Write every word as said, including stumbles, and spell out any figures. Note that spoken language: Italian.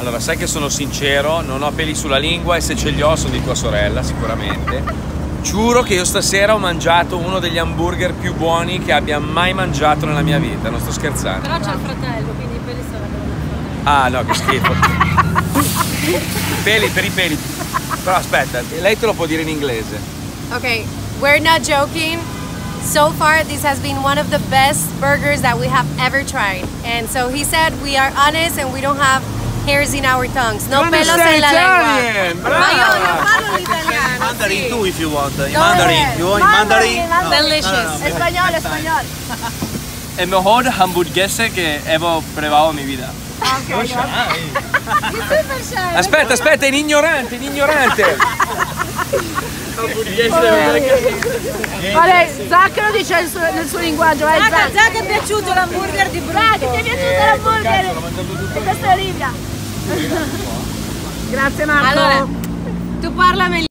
Allora, sai che sono sincero, non ho peli sulla lingua e se ce li ho sono di tua sorella, sicuramente. Giuro che io stasera ho mangiato uno degli hamburger più buoni che abbia mai mangiato nella mia vita, non sto scherzando. Però c'è il fratello, quindi i peli sarebbero del fratello. Ah no, che schifo. I peli, per i peli. Però aspetta, lei te lo può dire in inglese. Okay, we're not joking. So far, this has been one of the best burgers that we have ever tried. And so he said we are honest and we don't have hairs in our tongues. No pelos en la lengua. Brava. Ma io non parlo l'italiano. Mandarin sì. too if you want. In Go Mandarin. ahead. You want in Mandarin? Mandarin, No. Delicious. No, no, no. Español, español. El mejor hamburguese que he probado en mi vida. Okay, super shy. Aspetta, aspetta, è un ignorante, un ignorante. Vale, Zach lo dice nel suo, nel suo linguaggio, vai Zach. Zach è piaciuto l'hamburger di Brutto. Zach, ti è piaciuto l'hamburger? E questa è Olivia. Grazie Marco. Allora, tu parlami